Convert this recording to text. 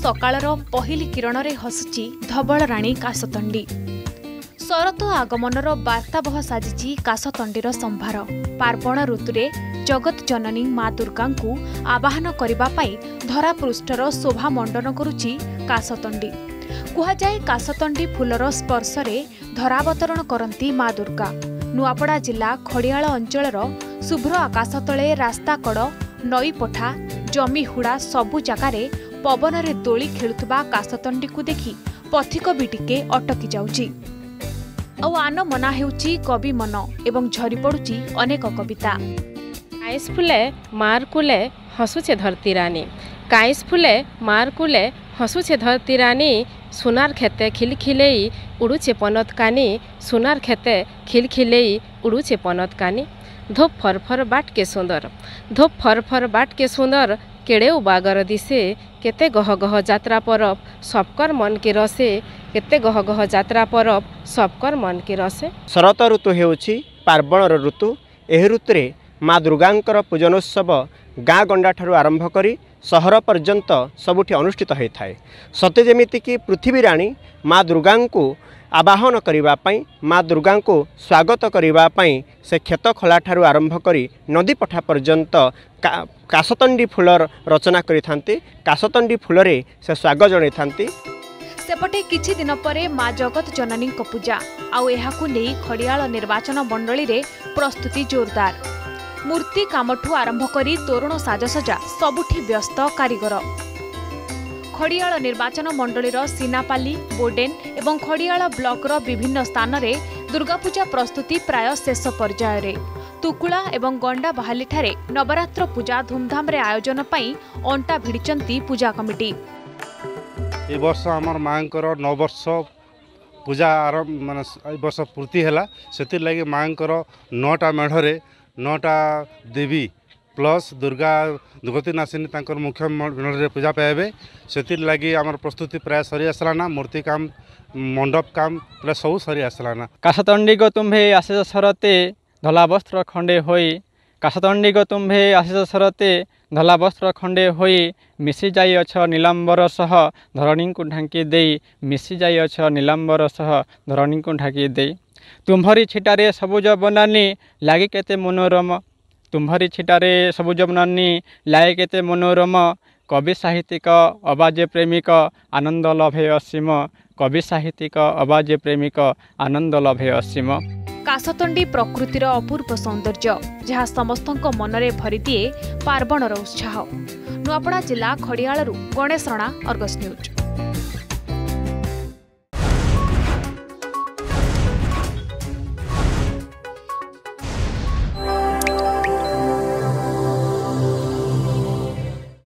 सकाळर पहिली किरण रे हसुची धवल राणी कासतंडी। शरत आगमनर वार्ताबह साजिची कासतंडीर संभार। पार्वण ऋतुरे जगत जननी माँ दुर्गा को आवाहन करबा पई धरापृष्ठर शोभा मंडन करुची कासतंडी। कुहाजाए कासतंडी फूलर स्पर्शरे धरावतरण करती माँ दुर्गा। नुआपड़ा जिला खड़ियाल अंचलर शुभ्र आकाश तले रास्ता कड़ नई पठा जमी हुड़ा सबु जगारे पवन रे दोली खेलुवा कासतंडी को देखी पथिक भी टिके अटकी जाउची। और आन मना हेउची कवि मन एवं झरी पड़ुची अनेक कविता। काइस फुले मार कुले हसुचे धरती रानी, काइस फुले मार कुले हसुचे धरती रानी। सुनार खेते खिलखिलेई उड़ुचे पनत कानी, सुनार खेते खिलखिलेई उड़ुचे पनत कानी। धोप फरफर बाट के सुंदर, धोप फरफर बाट के सुंदर। केड़े बागर दिसे केते गह गह जात्रा परब सबकर मन के रसे, केते गह गह जात्रा परब सबकर मन के रसे। शरत ऋतु हेउछि पार्वणर ऋतु। एही ऋतुरे माँ दुर्गांकर पूजनोत्सव गाँ गंडा ठारू आरंभ करी सहर पर्यंत सबुठी अनुष्ठित होता है। सते जेमितिकी पृथ्वी राणी माँ दुर्गा को आवाहन करने, माँ दुर्गा को स्वागत करने से खेत खोला ठारू आरंभ करी नदी पठा पर्यंत कासतंडी फूलर रचना करिथांती। कासतंडी फूलरे से स्वागत जणाइथांती। सेपटे किछि दिन परे माँ जगत जननी को पूजा आउ एहाकु नेई खड़ियाल निर्वाचन मंडली रे प्रस्तुति जोरदार। मूर्ति कामठू आरंभ करी तोरण साजसजा सबुठी व्यस्त कारीगर। खड़ियाल निर्वाचन मंडलीर सीनापाली बोडेन एवं खड़ियाल ब्लॉकर विभिन्न स्थान रे दुर्गापूजा प्रस्तुति प्राय शेष पर्याय रे। तुकुला एवं गंडा बाहाली ठारे नवरात्र पूजा धूमधाम रे आयोजन पई अंटा भिड़िचंती पूजा कमिटी। ए वर्ष आमर मांकर 9 वर्ष पूजा आरंभ माने ए वर्ष पूर्ति हैला। सेतिर लागि मांकर 9टा मेढरे 9टा देवी प्लस दुर्गा दुर्गति नासिनी तांकर मुख्य मेढरे पूजा पाइबे। सेतिर लागि आमर प्रस्तुति प्राय सरी आसलाना। मूर्ति काम मंडप काम पूरा सब सरी आसलाना। कासतंडी को तुम्भे आशीष सरते धला वस्त्र खंडे होई, कासतंडी को तुम्भे आशीष सरते धला वस्त्र खंडे होई। मिसी जाइअछ नीलांबर सह धरणी को ढांकी देई, मिसी जाइअछ नीलांबर सह धरणी को ढांकी देई। तुम्भरी छिटारे सबुज बनानी लागे केते मनोरम, तुम्भरी छिटारे सबुज बनानी लागे केते मनोरम। कवि साहित्यिक अबाजे प्रेमिक आनंद लभे असीम, कवि साहित्यिक अबाजे प्रेमिक आनंद लभे असीम। कासतंडी प्रकृतिर अपूर्व सौंदर्य जहाँ समस्तक मनरे भरी दिए पार्वणर उत्साह। नुआपड़ा जिला खड़ियालरू गणेश रणा, अर्गस न्यूज।